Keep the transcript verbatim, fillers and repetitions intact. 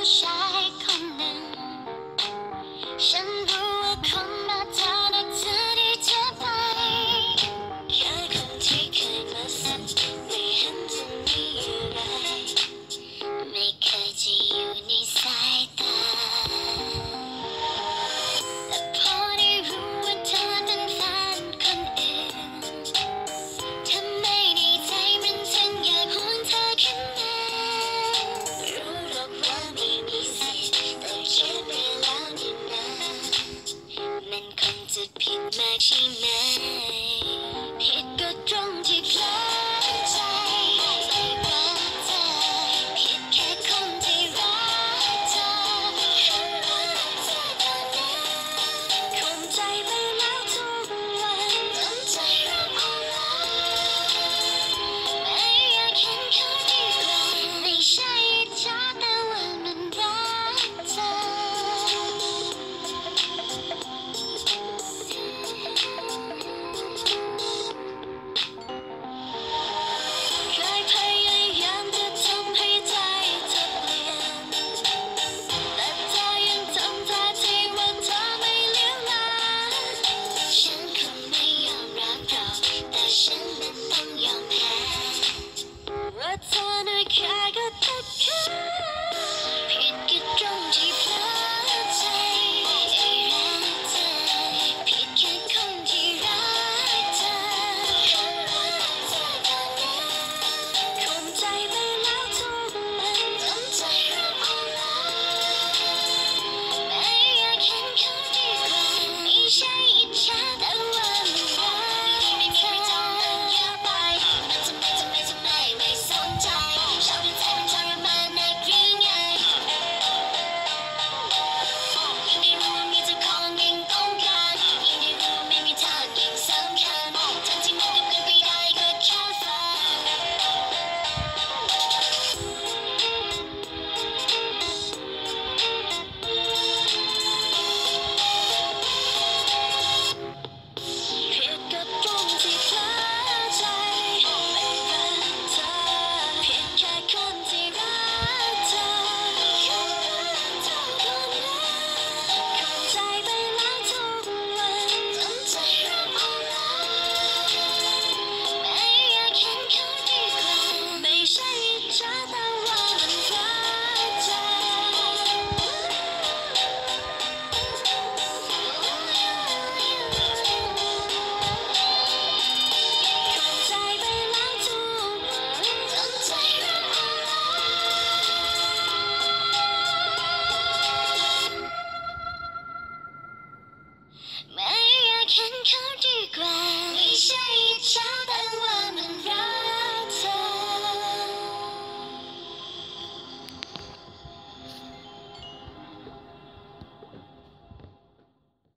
ชายคนหนึ่งฉันรู้ว่าคงมาเท่านั้นเธอได้เธอไปแค่คนที่เคยมาสักไม่เห็นจะมีอะไรไม่เคยจะอยู่ในสายตาแต่พอได้รู้ว่าเธอเป็นแฟนคนอื่นทำไมในใจมันถึงอยากห่วงเธอขึ้นมารู้หรอกว่าไม่มีสิทธิ์แต่เชื่อไปแล้วนี่นะมันคงจะผิดมากใช่ไหมผิดก็ตรงที่เพลอใจไปรักเธอผิดแค่คนที่รักเธอแค่รักเธอตอนนั้นคงใจไปแล้วทุกวันจนใจเราอ่อนล้าไม่อยากเห็นเขาดีกว่าไม่ใช่อิจฉาแต่ว่ามันรักเธอเคยพยายามจะทำให้ใจเธอเปลี่ยนแต่เธอยังทำท่าทีว่าเธอไม่เลี้ยวลาฉันคงไม่ยอมรับหรอกแต่ฉันมันต้องยอมแพ้ว่าเธอน่ะแค่ก็ตัดขาผิดก็ตรงที่เพลอใจไอ้รักเธอผิดแค่คนที่รักเธอแค่รักเธอตอนนั้นคงใจไปแล้วทุกวันจนใจเราอ่อนล้าไม่อยากเห็นเขาดีกว่าไม่ใช่อิจฉาแต่ว่ามันรักไม่มีใครทำมันเยอะไปมันทำไมทำไมทำไมไม่สนใจชอบที่ใจมันทรมานนักหรือไงยิ่งได้รู้ว่ามีเจ้าของยิ่งต้องการยิ่งได้รู้ว่าไม่มีทางยิ่งสำคัญทั้งที่มันก็เป็นไปได้ก็แค่ฝันผิดก็ตรงที่เพลอใจไม่รักเธอผิดแค่คนที่รักเธอแค่รักเธอคนนั้นคงใจไปแล้วทุกวันจนใจเราอ่อนล้าไม่อยากเห็นเขาดีกว่าไม่ใช่อิจฉาแต่ว่ามันรักเธอคงใจไปแล้วทุกวันจนใจเราอ่อนล้าไม่อยากเห็นเขาดีกว่าไม่ใช่อิจฉาแต่ว่า